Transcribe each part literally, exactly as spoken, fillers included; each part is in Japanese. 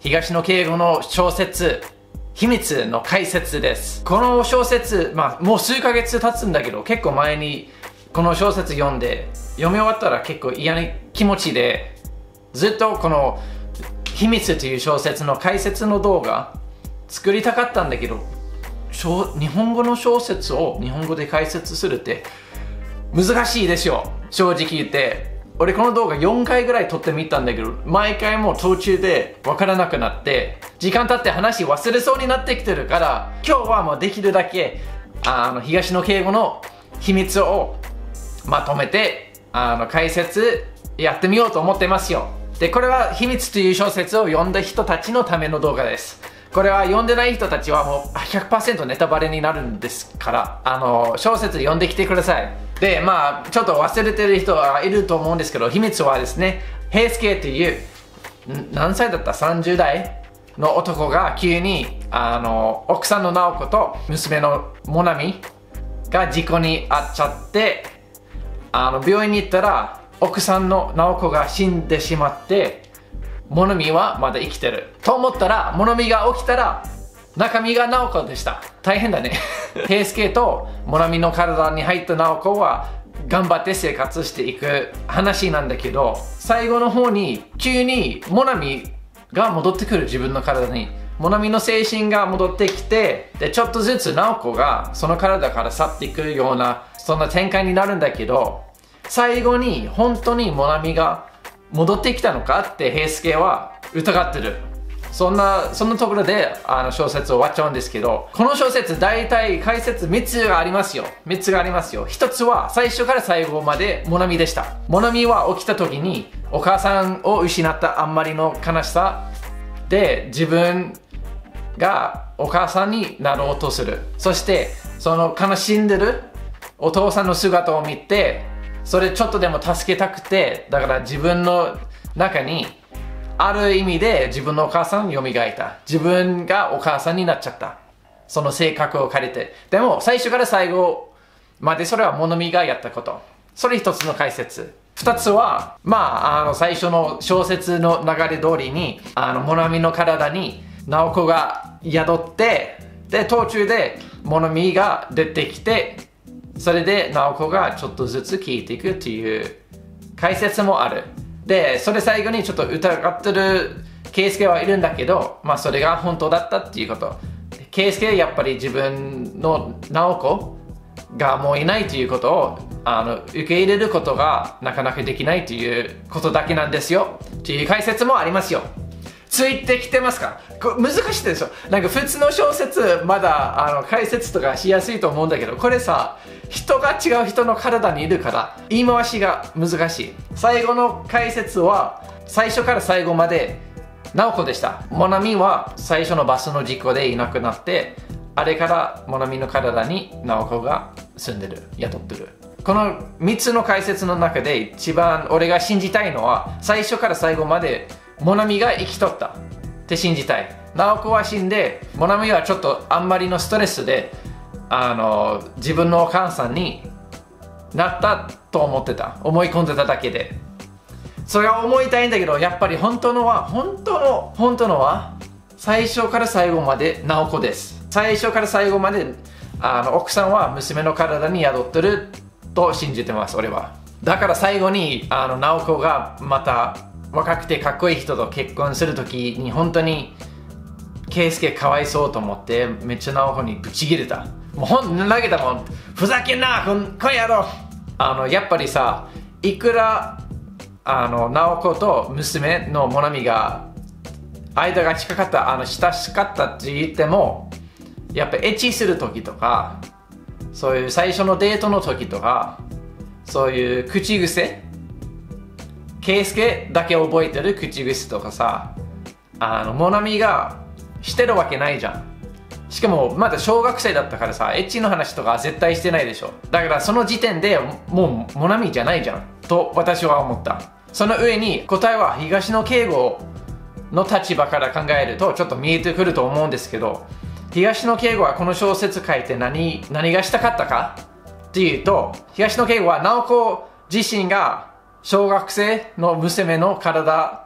東野圭吾の小説秘密の解説です。この小説、まあもう数ヶ月経つんだけど、結構前にこの小説読んで、読み終わったら結構嫌な気持ちで、ずっとこの秘密という小説の解説の動画作りたかったんだけど、日本語の小説を日本語で解説するって難しいですよ、正直言って。俺この動画よんかいぐらい撮ってみたんだけど、毎回もう途中で分からなくなって、時間経って話忘れそうになってきてるから、今日はもうできるだけあの東野圭吾の秘密をまとめてあの解説やってみようと思ってますよ。で、これは秘密という小説を読んだ人たちのための動画です。これは読んでない人たちはもう ひゃくパーセント ネタバレになるんですから、あの小説読んできてください。で、まあちょっと忘れてる人はいると思うんですけど、秘密はですね、平助という何歳だったさんじゅう代の男が急にあの奥さんの直子と娘のモナミが事故に遭っちゃって、あの病院に行ったら奥さんの直子が死んでしまって、モナミはまだ生きてると思ったら、モナミが起きたら中身が直子でした。大変だね。平助とモナミの体に入った直子は頑張って生活していく話なんだけど、最後の方に急にモナミが戻ってくる、自分の体に。モナミの精神が戻ってきて、でちょっとずつ直子がその体から去っていくような、そんな展開になるんだけど、最後に本当にモナミが戻ってきたのかって平助は疑ってる。そんな、そんなところであの小説終わっちゃうんですけど、この小説大体解説みっつがありますよ。みっつがありますよ。ひとつは最初から最後までモナミでした。モナミは起きた時にお母さんを失ったあんまりの悲しさで、自分がお母さんになろうとする。そしてその悲しんでるお父さんの姿を見て、それちょっとでも助けたくて、だから自分の中にある意味で自分のお母さんを蘇った。自分がお母さんになっちゃった。その性格を借りて。でも最初から最後までそれはモナミがやったこと。それ一つの解説。二つは、まあ、あの最初の小説の流れ通りに、あのモナミの体に直子が宿って、で途中でモナミが出てきて、それで直子がちょっとずつ消えていくっていう解説もある。で、それ最後にちょっと疑ってる圭介はいるんだけど、まあそれが本当だったっていうこと。圭介はやっぱり自分の直子がもういないということをあの受け入れることがなかなかできないということだけなんですよという解説もありますよ。ついてきてますか？これ難しいでしょ。なんか普通の小説まだあの解説とかしやすいと思うんだけど、これさ、人が違う人の体にいるから言い回しが難しい。最後の解説は最初から最後まで直子でした。モナミは最初のバスの事故でいなくなって、あれからモナミの体に直子が住んでる、雇ってる。このみっつの解説の中で一番俺が信じたいのは、最初から最後までモナミが生きとったって信じたい。直子は死んで、モナミはちょっとあんまりのストレスであの自分のお母さんになったと思ってた。思い込んでただけで。それは思いたいんだけど、やっぱり本当のは本当の本当のは最初から最後まで直子です。最初から最後まであの奥さんは娘の体に宿ってると信じてます、俺は。だから最後にあの直子がまた若くてかっこいい人と結婚するときに、本当に圭介かわいそうと思ってめっちゃ直子にブチギレた。もうほん投げたもん。ふざけんな、こんこんやろ。あのやっぱりさ、いくらあの直子と娘のモナミが間が近かった、あの親しかったって言っても、やっぱエッチする時とか、そういう最初のデートの時とか、そういう口癖、圭介だけ覚えてる口癖とかさ、あのモナミがしてるわけないじゃん。しかもまだ小学生だったからさ、エッチの話とか絶対してないでしょ。だからその時点でもうモナミじゃないじゃんと私は思った。その上に答えは東野圭吾の立場から考えるとちょっと見えてくると思うんですけど、東野圭吾はこの小説書いて何、何がしたかったかっていうと、東野圭吾は直子自身が小学生の娘の体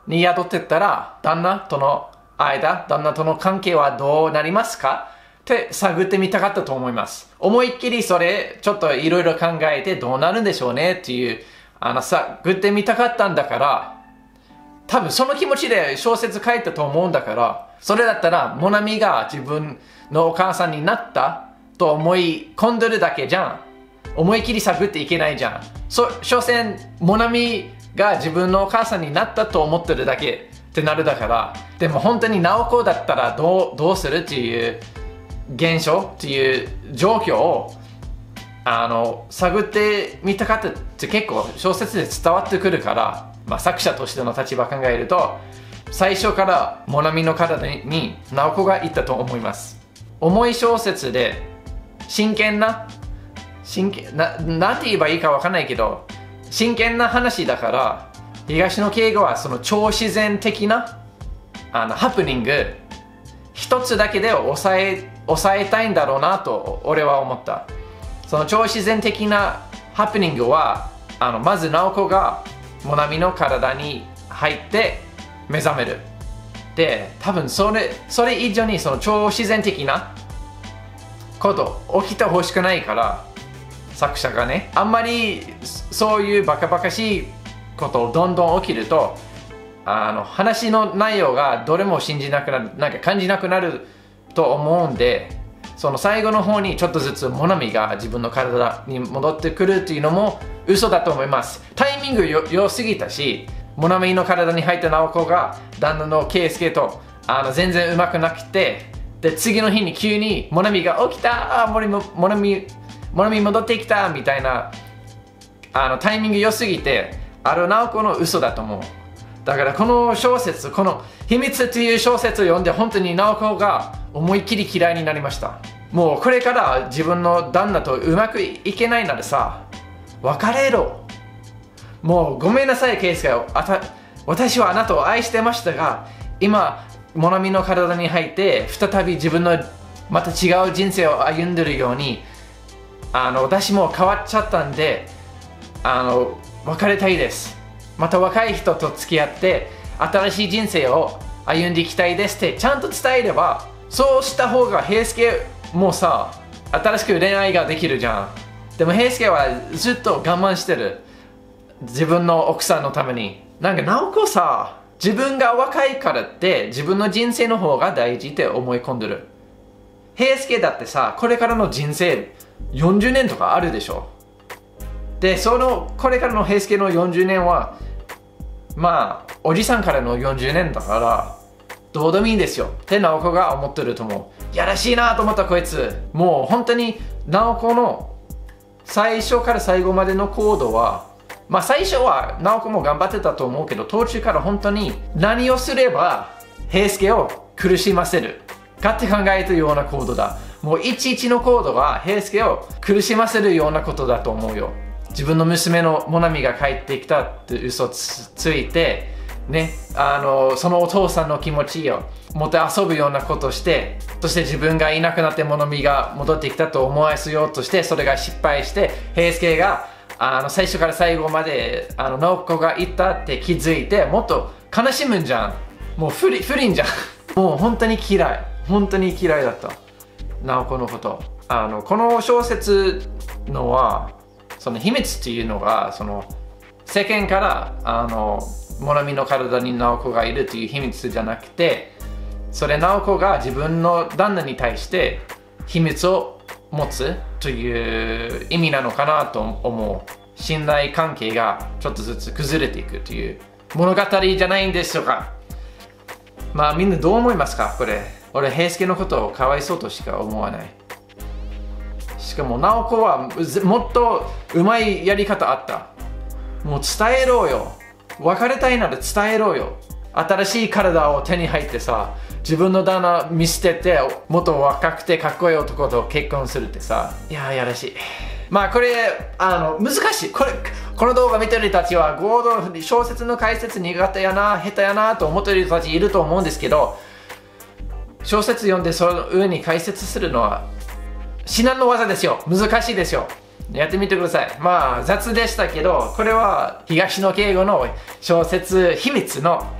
に宿ってったら、旦那との間、旦那との関係はどうなりますかって探ってみたかったと思います。思いっきりそれ、ちょっといろいろ考えてどうなるんでしょうねっていう、あの、探ってみたかったんだから、多分その気持ちで小説書いたと思うんだから、それだったら、モナミが自分のお母さんになったと思い込んでるだけじゃん。思い切り探っていけないじゃん。そ、所詮、モナミが自分のお母さんになったと思ってるだけってなるだから、でも本当にナオコだったらどう、どうするっていう現象っていう状況を、あの、探ってみたかったって結構小説で伝わってくるから、まあ、作者としての立場考えると、最初からモナミの体にナオコがいたと思います。重い小説で真剣な、真剣な、なんて言えばいいかわかんないけど、真剣な話だから、東野圭吾はその超自然的なあのハプニング一つだけで抑え、抑えたいんだろうなと俺は思った。その超自然的なハプニングは、あのまずナオコがモナミの体に入って目覚める。で、多分それ、それ以上にその超自然的なこと起きてほしくないから、作者がね、あんまりそういうバカバカしいことをどんどん起きると、あの話の内容がどれも信じなくなる、なんか感じなくなると思うんで、その最後の方にちょっとずつモナミが自分の体に戻ってくるっていうのも嘘だと思います。タイミングよ良すぎたし、モナミの体に入ったナオコが旦那のケイスケとあの全然うまくなくて、で次の日に急にモナミが起きた、あモモナミモナミ戻ってきたみたいなあのタイミング良すぎて、あのナオコの嘘だと思う。だからこの小説、この秘密という小説を読んで本当にナオコが思いっきり嫌いになりました。もうこれから自分の旦那とうまくいけないならさ、別れろ。もうごめんなさいケイスケ、私はあなたを愛してましたが、今モナミの体に入って再び自分のまた違う人生を歩んでるように、あの私も変わっちゃったんで、あの別れたいです。また若い人と付き合って新しい人生を歩んでいきたいですってちゃんと伝えれば、そうした方が平介もさ、新しく恋愛ができるじゃん。でも平介はずっと我慢してる、自分の奥さんのために。なんかナオコさ、自分が若いからって自分の人生の方が大事って思い込んでる。平介だってさ、これからの人生よんじゅうねんとかあるでしょ。で、そのこれからの平介のよんじゅうねんはまあおじさんからのよんじゅうねんだからどうでもいいんですよってナオコが思ってると思う。やらしいなと思ったこいつ。もう本当にナオコの最初から最後までの行動は、まあ最初はナオコも頑張ってたと思うけど、途中から本当に何をすれば平介を苦しませるかって考えてるような行動だ。もういちいちの行動は平介を苦しませるようなことだと思うよ。自分の娘のモナミが帰ってきたって嘘つついてね、あのそのお父さんの気持ちをもて遊ぶようなことをして、そして自分がいなくなってモナミが戻ってきたと思わせようとして、それが失敗して平介があの最初から最後まであのナオコが言ったって気づいて、もっと悲しむんじゃん。もう不倫、不倫じゃんもう本当に嫌い、本当に嫌いだったナオコのこと。あのこの小説のはその秘密っていうのが、その世間からあのモナミの体にナオコがいるという秘密じゃなくて、それナオコが自分の旦那に対して秘密を持つという意味なのかなと思う。信頼関係がちょっとずつ崩れていくという物語じゃないんでしょうか。まあみんなどう思いますかこれ。俺平介のことをかわいそうとしか思わない。しかもナオコはもっとうまいやり方あった。もう伝えろよ。別れたいなら伝えろよ。新しい体を手に入ってさ、自分の旦那見捨ててもっと若くてかっこいい男と結婚するってさ、いやーやらしい。まあこれあの難しい。これこの動画見てる人たちはゴードン小説の解説苦手やな、下手やなと思ってる人たちいると思うんですけど、小説読んでその上に解説するのは至難の技ですよ。難しいですよ。やってみてください。まあ雑でしたけど、これは東野圭吾の小説秘密の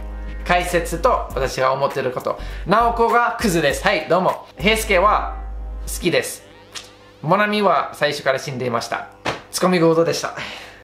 解説と私が思ってること。ナオコがクズです。はい、どうも。平介は好きです。モナミは最初から死んでいました。ツッコミゴードでした。